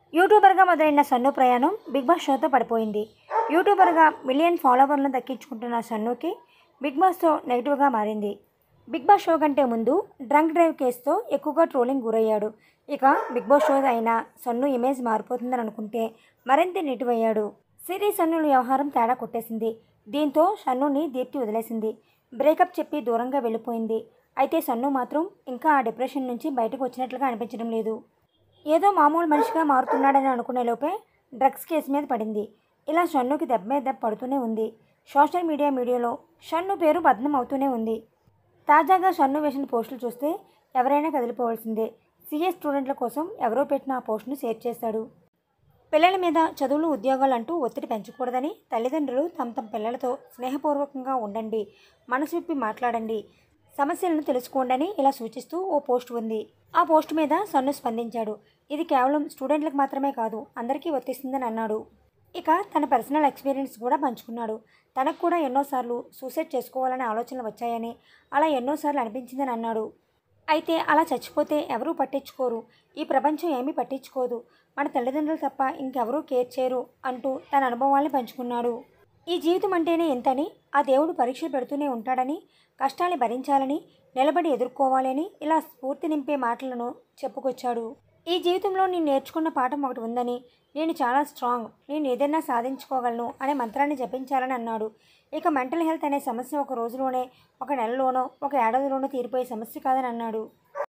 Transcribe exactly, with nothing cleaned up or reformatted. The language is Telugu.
యూట్యూబర్గా మొదలైన సన్ను ప్రయాణం బిగ్ బాస్ షోతో పడిపోయింది. యూట్యూబర్గా మిలియన్ ఫాలోవర్లను దక్కించుకుంటున్న సన్నుకి బిగ్ బాస్తో నెగిటివ్గా మారింది. బిగ్ బాస్ షో కంటే ముందు డ్రంక్ డ్రైవ్ కేసుతో ఎక్కువగా ట్రోలింగ్ గురయ్యాడు. ఇక బిగ్ బాస్ షో అయినా సన్ను ఇమేజ్ మారిపోతుందని అనుకుంటే మరింత నెగిటివ్ అయ్యాడు. సిరి సన్నుల వ్యవహారం తేడా కొట్టేసింది. దీంతో సన్నుని దీప్తి వదిలేసింది. బ్రేకప్ చెప్పి దూరంగా వెళ్ళిపోయింది. అయితే సన్ను మాత్రం ఇంకా ఆ డిప్రెషన్ నుంచి బయటకు వచ్చినట్లుగా అనిపించడం లేదు. ఏదో మామూలు మనిషిగా మారుతున్నాడని అనుకునే లోపే డ్రగ్స్ కేసు మీద పడింది. ఇలా షన్నుకి దెబ్బ మీద దెబ్బ పడుతూనే ఉంది. సోషల్ మీడియా మీడియాలో షన్ను పేరు బద్నం అవుతూనే ఉంది. తాజాగా షన్ను వేసిన పోస్టులు చూస్తే ఎవరైనా కదిలిపోవాల్సిందే. సీఏ స్టూడెంట్ల కోసం ఎవరో పెట్టిన ఆ పోస్టును షేర్ చేశాడు. పిల్లల మీద చదువులు ఉద్యోగాలు అంటూ ఒత్తిడి పెంచకూడదని తల్లిదండ్రులు తమ తమ పిల్లలతో స్నేహపూర్వకంగా ఉండండి, మనసు విప్పి మాట్లాడండి, సమస్యలను తెలుసుకోండి ఇలా సూచిస్తూ ఓ పోస్ట్ ఉంది. ఆ పోస్ట్ మీద సన్ను స్పందించాడు. ఇది కేవలం స్టూడెంట్లకు మాత్రమే కాదు, అందరికీ వర్తిస్తుందని అన్నాడు. ఇక తన పర్సనల్ ఎక్స్పీరియన్స్ కూడా పంచుకున్నాడు. తనకు కూడా ఎన్నోసార్లు సూసైడ్ చేసుకోవాలనే ఆలోచనలు వచ్చాయని, అలా ఎన్నోసార్లు అనిపించిందని అన్నాడు. అయితే అలా చచ్చిపోతే ఎవరూ పట్టించుకోరు, ఈ ప్రపంచం ఏమీ పట్టించుకోదు, మన తల్లిదండ్రులు తప్ప ఇంకెవరూ కేర్ చేయరు అంటూ తన అనుభవాల్ని పంచుకున్నాడు. ఈ జీవితం అంటేనే ఎంతని, ఆ దేవుడు పరీక్షలు పెడుతూనే ఉంటాడని, కష్టాన్ని భరించాలని, నిలబడి ఎదుర్కోవాలని ఇలా స్ఫూర్తి నింపే మాటలను చెప్పుకొచ్చాడు. ఈ జీవితంలో నేను నేర్చుకున్న పాఠం ఒకటి ఉందని, నేను చాలా స్ట్రాంగ్, నేను ఏదైనా సాధించుకోగలను అనే మంత్రాన్ని జపించాలని అన్నాడు. ఇక మెంటల్ హెల్త్ అనే సమస్య ఒక రోజులోనే, ఒక నెలలోనో, ఒక ఏడాదిలోనో తీరిపోయే సమస్య కాదని అన్నాడు.